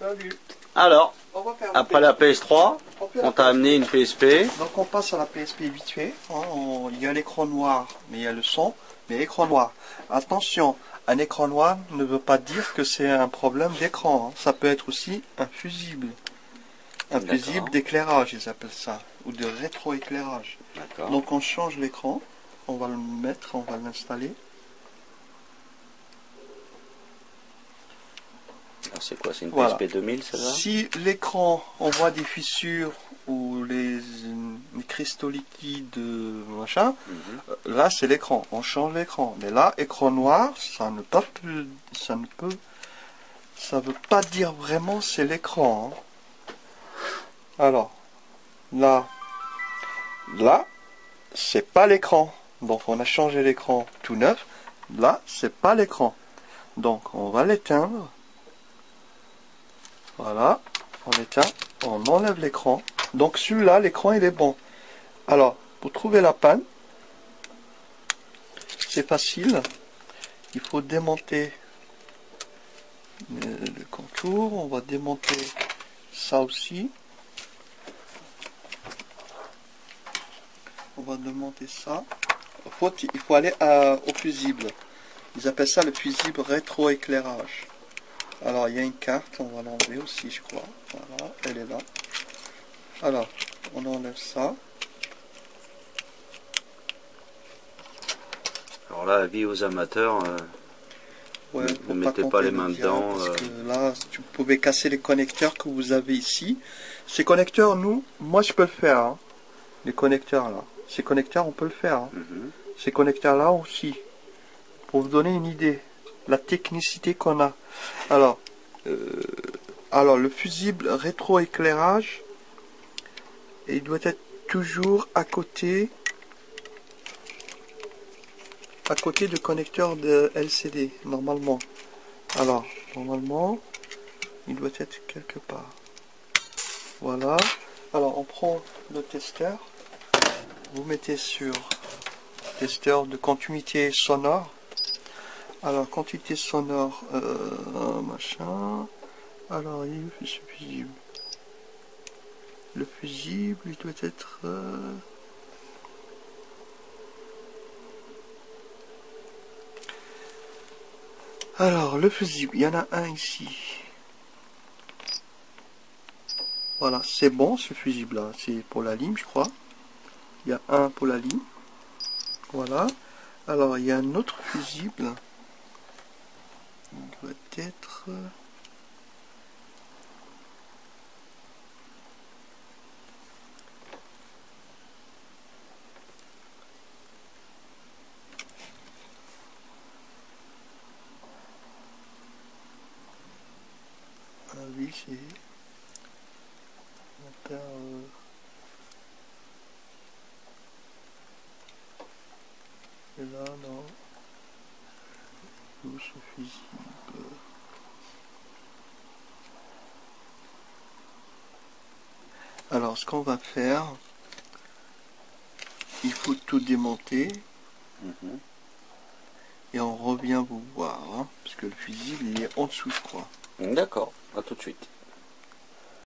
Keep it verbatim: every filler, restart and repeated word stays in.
Salut. Alors, On va faire après la P S trois, on, on t'a amené une P S P. Donc on passe à la P S P habituée. Hein, on- il y a l'écran noir, mais il y a le son, mais écran noir. Attention, un écran noir ne veut pas dire que c'est un problème d'écran. Hein. Ça peut être aussi un fusible. Un fusible d'éclairage, ils appellent ça. Ou de rétroéclairage. Donc on change l'écran. On va le mettre, on va l'installer. Alors c'est quoi, c'est une Voilà. P S P deux mille, celle-là? Si l'écran, on voit des fissures ou les, les cristaux liquides, machin, mm-hmm. Là c'est l'écran, on change l'écran. Mais là, écran noir, ça ne peut, ça ne peut, ça veut pas dire vraiment c'est l'écran. Hein. Alors, là, là, c'est pas l'écran. Donc on a changé l'écran tout neuf. Là, c'est pas l'écran. Donc on va l'éteindre. Voilà, on éteint, on enlève l'écran. Donc celui-là, l'écran il est bon. Alors, pour trouver la panne, c'est facile. Il faut démonter le contour. On va démonter ça aussi. On va démonter ça. Il faut, il faut aller à, au fusible. Ils appellent ça le fusible rétroéclairage. Alors, il y a une carte, on va l'enlever aussi, je crois. Voilà, elle est là. Alors, on enlève ça. Alors là, avis aux amateurs, euh, ouais, ne, ne mettez pas les mains dedans. Parce euh... que là, tu pouvais casser les connecteurs que vous avez ici. Ces connecteurs, nous, moi je peux le faire. Hein. Les connecteurs là. Ces connecteurs, on peut le faire. Hein. Mm-hmm. Ces connecteurs là aussi. Pour vous donner une idée. La technicité qu'on a. Alors, euh, alors le fusible rétroéclairage, il doit être toujours à côté. à côté du connecteur de L C D, normalement. Alors, normalement, il doit être quelque part. Voilà. Alors, on prend le testeur. Vous mettez sur testeur de continuité sonore. Alors, continuité sonore, euh, machin. Alors, il est ce fusible. Le fusible, il doit être... Euh, Alors, le fusible, il y en a un ici. Voilà, c'est bon ce fusible là, c'est pour la lime je crois. Il y a un pour la lime. Voilà. Alors il y a un autre fusible. Il doit être... Ah oui, c'est... Euh... Et là, non. Où ce fusible? Alors, ce qu'on va faire, il faut tout démonter. Mm-hmm. Et on revient vous voir, hein, parce que le fusible, il est en dessous, je crois. D'accord, à tout de suite.